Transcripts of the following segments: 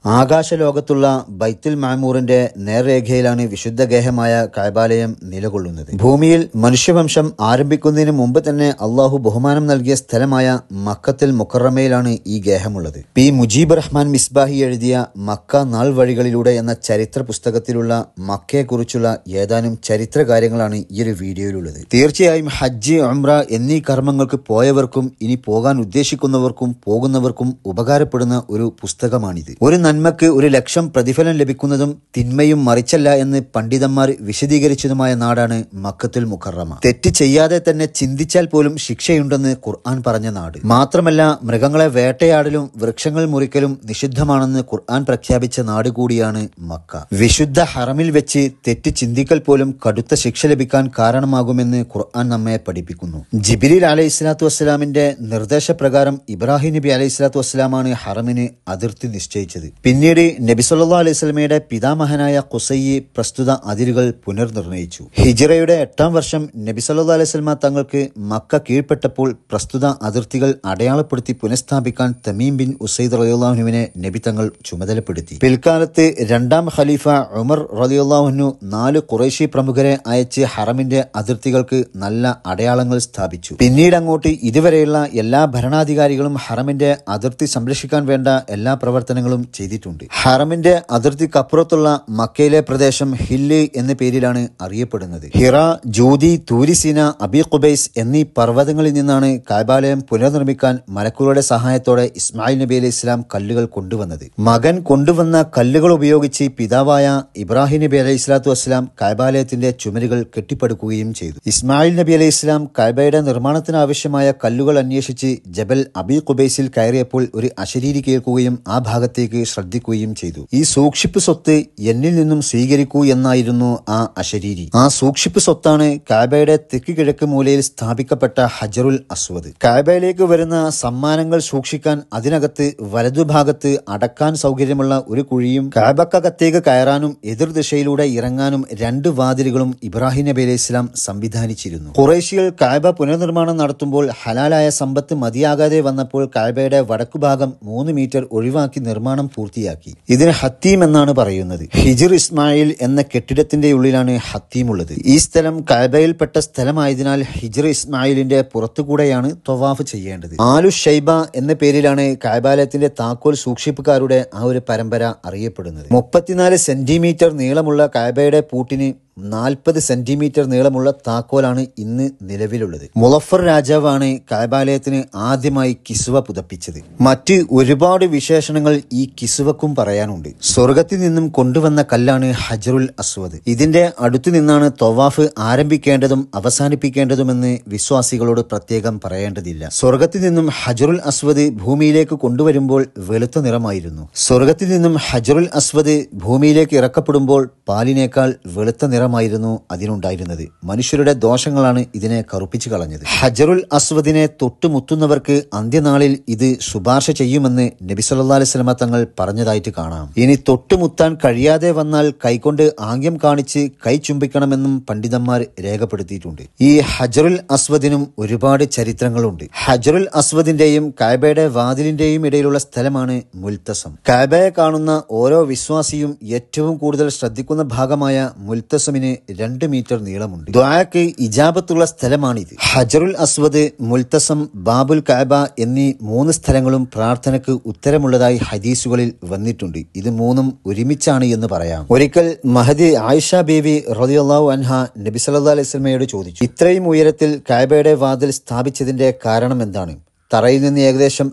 ആകാശലോകത്തുള്ള ബൈത്തുൽ മഅമൂറിന്റെ നേർരേഖയിലാണ് വിശുദ്ധ ഗേഹമായ കഅബാലയം നിലകൊള്ളുന്നത്. ഭൂമിയിൽ മനുഷ്യവംശം ആരംഭിക്കുന്നതിന് മുമ്പ് തന്നെ അള്ളാഹു ബഹുമാനം നൽകിയ സ്ഥലമായ മക്കത്തുൽ മുക്കറമയിലാണ് ഈ ഗേഹമുള്ളത്. പി മുജീബ് റഹ്മാൻ മിസ്ബാഹി എഴുതിയ മക്ക നാൾ വഴികളിലൂടെ എന്ന ചരിത്ര പുസ്തകത്തിലുള്ള മക്കയെക്കുറിച്ചുള്ള ഏതാനും ചരിത്ര കാര്യങ്ങളാണ് ഈ ഒരു വീഡിയോയിലുള്ളത്. തീർച്ചയായും ഹജ്ജ്, ഉംറ എന്നീ കർമ്മങ്ങൾക്ക് പോയവർക്കും ഇനി പോകാൻ ഉദ്ദേശിക്കുന്നവർക്കും പോകുന്നവർക്കും ഉപകാരപ്പെടുന്ന ഒരു പുസ്തകമാണിത്. ഒരു നന്മക്ക് 1,00,000 പ്രതിഫലം ലഭിക്കുന്നതും തിന്മയും മറിച്ചല്ല എന്ന് പണ്ഡിതന്മാർ വിശദീകരിച്ചതുമായ നാടാണ് മക്കത്തുൽ മുക്കറമ. തെറ്റ് ചെയ്യാതെ തന്നെ ചിന്തിച്ചാൽ പോലും ശിക്ഷയുണ്ടെന്ന് ഖുർആൻ പറഞ്ഞ നാട്. മാത്രമല്ല, മൃഗങ്ങളെ വേട്ടയാടലും വൃക്ഷങ്ങൾ മുറിക്കലും നിഷിദ്ധമാണെന്ന് ഖുർആൻ പ്രഖ്യാപിച്ച നാട് കൂടിയാണ് മക്ക. വിശുദ്ധ ഹറമിൽ വെച്ച് തെറ്റ് ചിന്തിക്കൽ പോലും കടുത്ത ശിക്ഷ ലഭിക്കാൻ കാരണമാകുമെന്ന് ഖുർആൻ നമ്മെ പഠിപ്പിക്കുന്നു. ജിബ്രീൽ അലൈഹിസ്സലാത്തു വസ്സലാമിന്റെ നിർദ്ദേശപ്രകാരം ഇബ്രാഹിം നബി അലൈഹിസ്സലാത്തു വസ്സലാമാണ് ഹറമിന് അതിർത്തി നിശ്ചയിച്ചത്. പിന്നീട് നബി സല്ലല്ലാഹു അലൈഹി വസല്ലമയുടെ പിതാമഹനായ ഖുസൈ പ്രസ്തുത അതിരുകൾ പുനർനിർണയിച്ചു. ഹിജ്റയുടെ 8-ാം വർഷം നബി സല്ലല്ലാഹു അലൈഹി വസല്ലമ തങ്ങൾക്ക് മക്ക കീഴ്പ്പെട്ടപ്പോൾ പ്രസ്തുത അതിർത്തികൾ അടയാളപ്പെടുത്തി പുനഃസ്ഥാപിക്കാൻ തമീം ബിൻ ഉസൈദ് റളിയല്ലാഹു അൻഹുവിനെ നബി തങ്ങൾ ചുമതലപ്പെടുത്തി. പിൽക്കാലത്ത് 2-ാം ഖലീഫ ഉമർ റളിയല്ലാഹു അൻഹു 4 ഖുറൈശി പ്രമുഖരെ അയച്ച് ഹറമിന്റെ അതിർത്തികൾക്ക് നല്ല അടയാളങ്ങൾ സ്ഥാപിച്ചു. പിന്നീട് അങ്ങോട്ട് ഇതുവരെയുള്ള എല്ലാ ഭരണാധികാരികളും ഹറമിന്റെ അതിർത്തി സംരക്ഷിക്കാൻ വേണ്ട എല്ലാ പ്രവർത്തനങ്ങളും ചെയ്തിട്ടുണ്ട്. ഹറമിന്റെ അതിർത്തിക്കപ്പുറത്തുള്ള മക്കയിലെ പ്രദേശം ഹില്ല് എന്ന പേരിലാണ് അറിയപ്പെടുന്നത്. ഹിറ, ജൂദി, തൂരിസീന, അബി ഖുബൈസ് എന്നീ പർവ്വതങ്ങളിൽ നിന്നാണ് കഅബാലയം പുനർനിർമ്മിക്കാൻ മലക്കുകളുടെ സഹായത്തോടെ ഇസ്മായിൽ നബി അലൈഹി ഇസ്ലാം കല്ലുകൾ കൊണ്ടുവന്നത്. മകൻ കൊണ്ടുവന്ന കല്ലുകൾ ഉപയോഗിച്ച് പിതാവായ ഇബ്രാഹിം നബി അലൈഹി സ്വലാത്തു വസ്സലാം കഅബാലയത്തിന്റെ ചുമരുകൾ കെട്ടിപ്പടുക്കുകയും ചെയ്തു. ഇസ്മായിൽ നബി അലൈഹി ഇസ്ലാം കഅബയുടെ നിർമ്മാണത്തിനാവശ്യമായ കല്ലുകൾ അന്വേഷിച്ച് ജബൽ അബി ഖുബൈസിൽ കയറിയപ്പോൾ ഒരു അശരീരി കേൾക്കുകയും ആ ഭാഗത്തേക്ക് ശ്രദ്ധിക്കുകയും ചെയ്തു. ഈ സൂക്ഷിപ്പ് സ്വത്ത് എന്നിൽ നിന്നും സ്വീകരിക്കൂ എന്നായിരുന്നു ആ അശരീരി. ആ സൂക്ഷിപ്പ് സ്വത്താണ് കഅബയുടെ തെക്ക് കിഴക്ക് മൂലയിൽ സ്ഥാപിക്കപ്പെട്ട ഹജറുൽ അസ്വദ്. കഅബയിലേക്ക് വരുന്ന സമ്മാനങ്ങൾ സൂക്ഷിക്കാൻ അതിനകത്ത് വലതുഭാഗത്ത് അടക്കാൻ സൗകര്യമുള്ള ഒരു കുഴിയും കഅബക്കകത്തേക്ക് കയറാനും എതിർദിശയിലൂടെ ഇറങ്ങാനും 2 വാതിലുകളും ഇബ്രാഹിം നബി അലൈഹി ഇസ്ലാം സംവിധാനിച്ചിരുന്നു. ഖുറൈശികൾ കഅബ പുനർനിർമ്മാണം നടത്തുമ്പോൾ ഹലാലായ സമ്പത്ത് മതിയാകാതെ വന്നപ്പോൾ കഅബയുടെ വടക്കുഭാഗം 3 മീറ്റർ ഒഴിവാക്കി നിർമ്മാണം പൂർത്തിയാക്കി. ഇതിന് ഹത്തീം എന്നാണ് പറയുന്നത്. ഹിജ്ർ ഇസ്മായിൽ എന്ന കെട്ടിടത്തിന്റെ ഉള്ളിലാണ് ഹത്തീം ഉള്ളത്. ഈ സ്ഥലം കഅബയിൽപ്പെട്ട സ്ഥലമായതിനാൽ ഹിജ്ർ ഇസ്മായിലിന്റെ പുറത്തുകൂടെയാണ് ത്വവാഫ് ചെയ്യേണ്ടത്. ആലു ഷൈബ എന്ന പേരിലാണ് കഅബാലയത്തിന്റെ താക്കോൽ സൂക്ഷിപ്പുകാരുടെ ആ ഒരു പരമ്പര അറിയപ്പെടുന്നത്. 34 സെന്റിമീറ്റർ നീളമുള്ള കഅബയുടെ പൂട്ടിന് 40 സെന്റിമീറ്റർ നീളമുള്ള താക്കോലാണ് ഇന്ന് നിലവിലുള്ളത്. മുളഫർ രാജാവാണ് കഅബാലയത്തിന് ആദ്യമായി കിസ്വ പുതപ്പിച്ചത്. മറ്റ് ഒരുപാട് വിശേഷണങ്ങൾ ഈ കിസ്വക്കും പറയാനുണ്ട്. സ്വർഗത്തിൽ നിന്നും കൊണ്ടുവന്ന കല്ലാണ് ഹജറുൽ അസ്വദ്. ഇതിന്റെ അടുത്തു നിന്നാണ് ത്വവാഫ് ആരംഭിക്കേണ്ടതും അവസാനിപ്പിക്കേണ്ടതുമെന്ന് വിശ്വാസികളോട് പ്രത്യേകം പറയേണ്ടതില്ല. സ്വർഗത്തിൽ നിന്നും ഹജറുൽ അസ്വദ് ഭൂമിയിലേക്ക് കൊണ്ടുവരുമ്പോൾ വെളുത്ത നിറമായിരുന്നു. സ്വർഗത്തിൽ നിന്നും ഹജറുൽ അസ്വദ് ഭൂമിയിലേക്ക് ഇറക്കപ്പെടുമ്പോൾ പാലിനേക്കാൾ വെളുത്ത നിറമായിരുന്നു അതിനുണ്ടായിരുന്നത്. മനുഷ്യരുടെ ദോഷങ്ങളാണ് ഇതിനെ കറുപ്പിച്ചു കളഞ്ഞത്. ഹജറുൽ അസ്വദിനെ തൊട്ടുമുത്തുന്നവർക്ക് അന്ത്യനാളിൽ ഇത് ശുപാർശ ചെയ്യുമെന്ന് നബി സല്ലല്ലാഹു അലൈഹി വസല്ലമ തങ്ങൾ പറഞ്ഞതായിട്ട് കാണാം. ഇനി തൊട്ടുമുത്താൻ കഴിയാതെ വന്നാൽ കൈകൊണ്ട് ആംഗ്യം കാണിച്ച് കൈ ചുംബിക്കണമെന്നും പണ്ഡിതന്മാർ രേഖപ്പെടുത്തിയിട്ടുണ്ട്. ഈ ഹജറുൽ അസ്വദിനും ഒരുപാട് ചരിത്രങ്ങളുണ്ട്. ഹജറുൽ അസ്വദിന്റെയും കഅബയുടെ വാതിലിന്റെയും ഇടയിലുള്ള സ്ഥലമാണ് മുൽത്തസം. കഅബയെ കാണുന്ന ഓരോ വിശ്വാസിയും ഏറ്റവും കൂടുതൽ ശ്രദ്ധിക്കുന്ന ഭാഗമായ മുൽത്തസമിന് 2 മീറ്റർ നീളമുണ്ട്. ദുആക്ക് ഇജാബത്തുള്ള സ്ഥലമാണിത്. ഹജറുൽ അസ്വദ്, മുൽത്തസം, ബാബുൽ കഅബ എന്നീ 3 സ്ഥലങ്ങളും പ്രാർത്ഥനയ്ക്ക് ഉത്തരമുള്ളതായി ഹദീസുകളിൽ വന്നിട്ടുണ്ട്. ഇത് 3ഉം ഒരുമിച്ചാണ് എന്ന് പറയാം. ഒരിക്കൽ മഹദി ആയിഷ ബീവി റളിയല്ലാഹു അൻഹ നബി സല്ലല്ലാഹു അലൈഹി വസല്ലമയോട് ചോദിച്ചു, ഇത്രയും ഉയരത്തിൽ കഅബയുടെ വാതിൽ സ്ഥാപിച്ചതിന്റെ കാരണം എന്താണ്? തറയിൽ നിന്ന് ഏകദേശം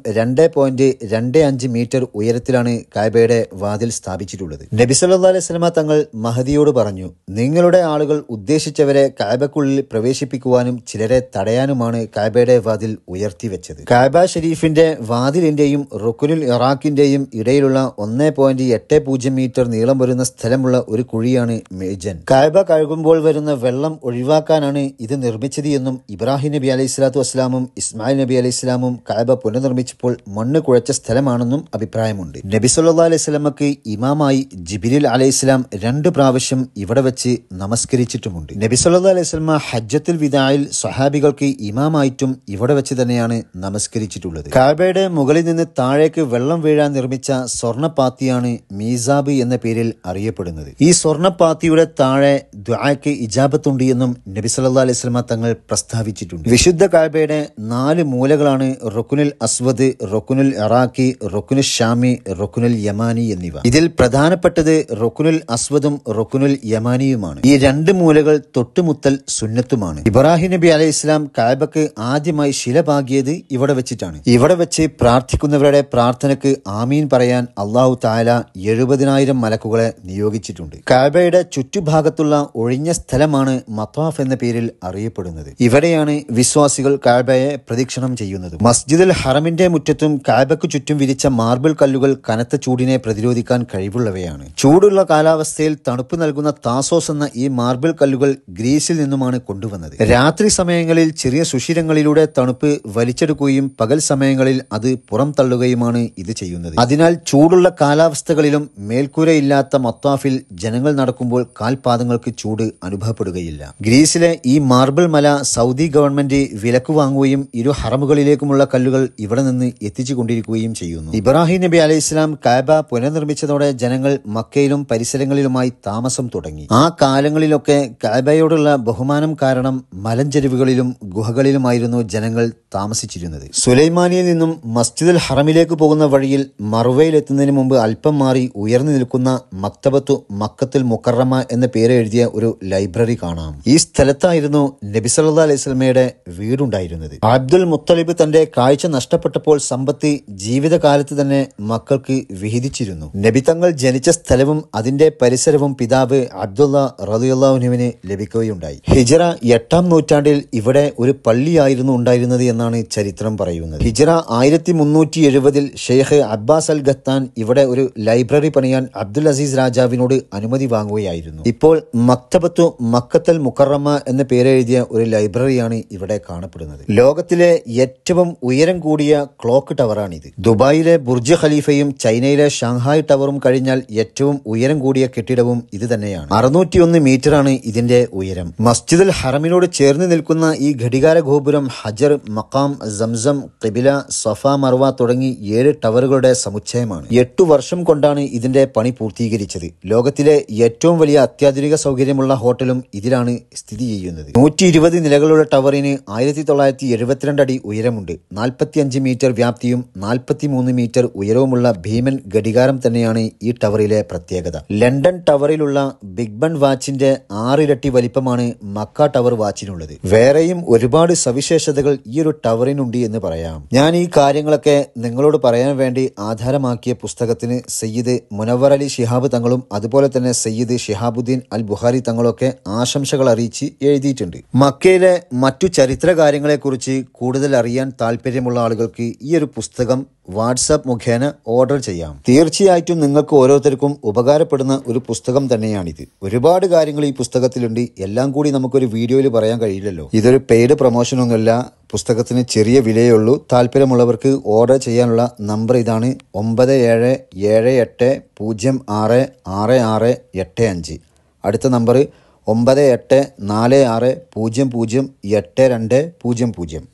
2.25 മീറ്റർ ഉയരത്തിലാണ് കഅബയുടെ വാതിൽ സ്ഥാപിച്ചിട്ടുള്ളത്. നബി സല്ലല്ലാഹു അലൈഹി വസല്ലമ തങ്ങൾ മഹദിയോട് പറഞ്ഞു, നിങ്ങളുടെ ആളുകൾ ഉദ്ദേശിച്ചവരെ കഅബക്കുള്ളിൽ പ്രവേശിപ്പിക്കുവാനും ചിലരെ തടയാനുമാണ് കഅബയുടെ വാതിൽ ഉയർത്തിവെച്ചത്. കഅബ ഷരീഫിന്റെ വാതിലിന്റെയും റുക്നുൽ ഇറാഖിന്റെയും ഇടയിലുള്ള 1.80 മീറ്റർ നീളം വരുന്ന സ്ഥലമുള്ള ഒരു കുഴിയാണ് മേജൻ. കഅബ കഴുകുമ്പോൾ വരുന്ന വെള്ളം ഒഴിവാക്കാനാണ് ഇത് നിർമ്മിച്ചത് എന്നും ഇബ്രാഹിം നബി അലൈഹി സ്വലാത്തു വസ്സലാമും ഇസ്മായിൽ നബി അലൈഹി സ്വലാമും അലൈഹിസ്സലാമും കഅബ പുനർനിർമ്മിച്ചപ്പോൾ മണ്ണ് കുഴച്ച സ്ഥലമാണെന്നും അഭിപ്രായമുണ്ട്. നബി സല്ലല്ലാഹു അലൈഹി വസല്ലമക്ക് ഇമാമായി ജിബ്രീൽ അലൈഹിസ്സലാം 2 പ്രാവശ്യം ഇവിടെ വെച്ച് നമസ്കരിച്ചിട്ടുമുണ്ട്. നബി സല്ലല്ലാഹു അലൈഹി വസല്ലമ ഹജ്ജത്തുൽ വിദായിൽ സ്വഹാബികൾക്ക് ഇമാമായിട്ടും ഇവിടെ വെച്ച് തന്നെയാണ് നമസ്കരിച്ചിട്ടുള്ളത്. കഅബയുടെ മുകളിൽ നിന്ന് താഴേക്ക് വെള്ളം വീഴാൻ നിർമ്മിച്ച സ്വർണ്ണപാത്തിയാണ് മീസാബ് എന്ന പേരിൽ അറിയപ്പെടുന്നത്. ഈ സ്വർണ്ണപാത്തിയുടെ താഴെ ദുആക്ക് ഇജാബത്തുണ്ട് എന്നും നബി സല്ലല്ലാഹു അലൈഹി വസല്ലമ തങ്ങൾ പ്രസ്താവിച്ചിട്ടുണ്ട്. വിശുദ്ധ കഅബയുടെ 4 മൂലകളാണ് റുക്നുൽ അസ്വദ്, റുക്നുൽ ഇറാഖി, റുക്നുൽ ഷാമി, റുക്നുൽ യമാനി എന്നിവ. ഇതിൽ പ്രധാനപ്പെട്ടത് റുക്നുൽ അസ്വദും റുക്നുൽ യമാനിയുമാണ്. ഈ 2 മൂലകൾ തൊട്ടുമുത്തൽ സുന്നത്തുമാണ്. ഇബ്രാഹിം നബി അലൈഹിസ്സലാം കഅബക്ക് ആദ്യമായി ശില പാകിയത് ഇവിടെ വെച്ചിട്ടാണ്. ഇവിടെ വെച്ച് പ്രാർത്ഥിക്കുന്നവരുടെ പ്രാർത്ഥനയ്ക്ക് ആമീൻ പറയാൻ അല്ലാഹു തആല 70,000 മലക്കുകളെ നിയോഗിച്ചിട്ടുണ്ട്. കഅബയുടെ ചുറ്റുഭാഗത്തുള്ള ഒഴിഞ്ഞ സ്ഥലമാണ് മത്വാഫ് എന്ന പേരിൽ അറിയപ്പെടുന്നത്. ഇവിടെയാണ് വിശ്വാസികൾ കഅബയെ പ്രദക്ഷിണം ചെയ്യുന്നത്. മസ്ജിദുൽ ഹറമിന്റെ മുറ്റത്തും കഅബയ്ക്ക് ചുറ്റും വിരിച്ച മാർബിൾ കല്ലുകൾ കനത്ത ചൂടിനെ പ്രതിരോധിക്കാൻ കഴിവുള്ളവയാണ്. ചൂടുള്ള കാലാവസ്ഥയിൽ തണുപ്പ് നൽകുന്ന താസോസ് എന്ന ഈ മാർബിൾ കല്ലുകൾ ഗ്രീസിൽ നിന്നുമാണ് കൊണ്ടുവന്നത്. രാത്രി സമയങ്ങളിൽ ചെറിയ സുഷിരങ്ങളിലൂടെ തണുപ്പ് വലിച്ചെടുക്കുകയും പകൽ സമയങ്ങളിൽ അത് പുറം തള്ളുകയുമാണ് ഇത് ചെയ്യുന്നത്. അതിനാൽ ചൂടുള്ള കാലാവസ്ഥകളിലും മേൽക്കൂരയില്ലാത്ത മത്വാഫിൽ ജനങ്ങൾ നടക്കുമ്പോൾ കാൽപാദങ്ങൾക്ക് ചൂട് അനുഭവപ്പെടുകയില്ല. ഗ്രീസിലെ ഈ മാർബിൾ മല സൗദി ഗവൺമെന്റ് വിലക്ക് വാങ്ങുകയും ഇരു ഹറമുകളിലേക്കുമുള്ള കല്ലുകൾ ഇവിടെ നിന്ന് എത്തിച്ചു കൊണ്ടിരിക്കുകയും ചെയ്യുന്നു. ഇബ്രാഹിം നബി അലൈഹിസ്സലാം കഅബ പുനർനിർമ്മിച്ചതോടെ ജനങ്ങൾ മക്കയിലും പരിസരങ്ങളിലുമായി താമസം തുടങ്ങി. ആ കാലങ്ങളിലൊക്കെ കഅബയോടുള്ള ബഹുമാനം കാരണം മലഞ്ചെരുവുകളിലും ഗുഹകളിലുമായിരുന്നു ജനങ്ങൾ താമസിച്ചിരുന്നത്. സുലൈമാനിയിൽ നിന്നും മസ്ജിദുൽ ഹറമിലേക്ക് പോകുന്ന വഴിയിൽ മറുവയിലെത്തുന്നതിന് മുമ്പ് അല്പം മാറി ഉയർന്നു നിൽക്കുന്ന മക്തബത്തു മക്കത്തുൽ മുക്കറമ എന്ന പേര് എഴുതിയ ഒരു ലൈബ്രറി കാണാം. ഈ സ്ഥലത്തായിരുന്നു നബി സല്ലല്ലാഹു അലൈഹി വസല്ലമയുടെ വീടുണ്ടായിരുന്നത്. അബ്ദുൽ മുത്തലിബ് തന്റെ കാഴ്ച നഷ്ടപ്പെട്ടപ്പോൾ സമ്പത്ത് ജീവിതകാലത്ത് തന്നെ മക്കൾക്ക് വിഹിതിച്ചിരുന്നു. നബി തങ്ങൾ ജനിച്ച സ്ഥലവും അതിന്റെ പരിസരവും പിതാവ് അബ്ദുള്ള റളിയല്ലാഹു അൻഹുവിന് ലഭിക്കുകയുണ്ടായി. ഹിജ്റ 8-ാം നൂറ്റാണ്ടിൽ ഇവിടെ ഒരു പള്ളിയായിരുന്നു ഉണ്ടായിരുന്നത് എന്നാണ് ചരിത്രം പറയുന്നത്. ഹിജ്റ 1370-ൽ ഷെയ്ഖ് അബ്ബാസ് അൽ ഗത്താൻ ഇവിടെ ഒരു ലൈബ്രറി പണിയാൻ അബ്ദുൽ അസീസ് രാജാവിനോട് അനുമതി വാങ്ങുകയായിരുന്നു. ഇപ്പോൾ മക്തബത്തു മക്കത്തുൽ മുക്കറമ എന്ന പേരെഴുതിയ ഒരു ലൈബ്രറിയാണ് ഇവിടെ കാണപ്പെടുന്നത്. ലോകത്തിലെ ഏറ്റവും ഉയരം കൂടിയ ക്ലോക്ക് ടവറാണിത്. ദുബായിലെ ബുർജ് ഖലീഫയും ചൈനയിലെ ഷാങ്ഹായ് ടവറും കഴിഞ്ഞാൽ ഏറ്റവും ഉയരം കൂടിയ കെട്ടിടവും ഇത് തന്നെയാണ്. 601 മീറ്ററാണ് ഇതിന്റെ ഉയരം. മസ്ജിദുൽ ഹറമിനോട് ചേർന്ന് നിൽക്കുന്ന ഈ ഘടികാര ഗോപുരം ഹജർ, മഖാം, സംസം, ഖിബില, സഫ, മർവ തുടങ്ങി 7 ടവറുകളുടെ സമുച്ചയമാണ്. 8 വർഷം കൊണ്ടാണ് ഇതിന്റെ പണി പൂർത്തീകരിച്ചത്. ലോകത്തിലെ ഏറ്റവും വലിയ അത്യാധുനിക സൗകര്യമുള്ള ഹോട്ടലും ഇതിലാണ് സ്ഥിതി ചെയ്യുന്നത്. 120 നിലകളുള്ള ടവറിന് 1972 അടി ഉയരമുണ്ട്. 45 മീറ്റർ വ്യാപ്തിയും 43 മീറ്റർ ഉയരവുമുള്ള ഭീമൻ ഘടികാരം തന്നെയാണ് ഈ ടവറിലെ പ്രത്യേകത. ലണ്ടൻ ടവറിലുള്ള ബിഗ് ബൺ വാച്ചിന്റെ 6 ഇരട്ടി വലിപ്പമാണ് മക്ക ടവർ വാച്ചിനുള്ളത്. വേറെയും ഒരുപാട് സവിശേഷതകൾ ഈ ഒരു ടവറിനുണ്ട് എന്ന് പറയാം. ഞാൻ ഈ കാര്യങ്ങളൊക്കെ നിങ്ങളോട് പറയാൻ വേണ്ടി ആധാരമാക്കിയ പുസ്തകത്തിന് സയ്യിദ് മുനവ്വർ അലി ശിഹാബ് തങ്ങളും അതുപോലെ തന്നെ സയ്യിദ് ഷിഹാബുദ്ദീൻ അൽ ബുഖാരി തങ്ങളൊക്കെ ആശംസകൾ അറിയിച്ച് എഴുതിയിട്ടുണ്ട്. മക്കയിലെ മറ്റു ചരിത്ര കാര്യങ്ങളെക്കുറിച്ച് കൂടുതൽ അറിയാൻ താല്പര്യമുള്ള ആളുകൾക്ക് ഈ ഒരു പുസ്തകം വാട്സാപ്പ് മുഖേന ഓർഡർ ചെയ്യാം. തീർച്ചയായിട്ടും നിങ്ങൾക്ക് ഓരോരുത്തർക്കും ഉപകാരപ്പെടുന്ന ഒരു പുസ്തകം തന്നെയാണിത്. ഒരുപാട് കാര്യങ്ങൾ ഈ പുസ്തകത്തിലുണ്ട്. എല്ലാം കൂടി നമുക്കൊരു വീഡിയോയിൽ പറയാൻ കഴിയില്ലല്ലോ. ഇതൊരു പെയ്ഡ് പ്രൊമോഷനൊന്നുമല്ല. പുസ്തകത്തിന് ചെറിയ വിലയേ ഉള്ളൂ. താല്പര്യമുള്ളവർക്ക് ഓർഡർ ചെയ്യാനുള്ള നമ്പർ ഇതാണ്: 9878066685. അടുത്ത നമ്പർ 9846008200.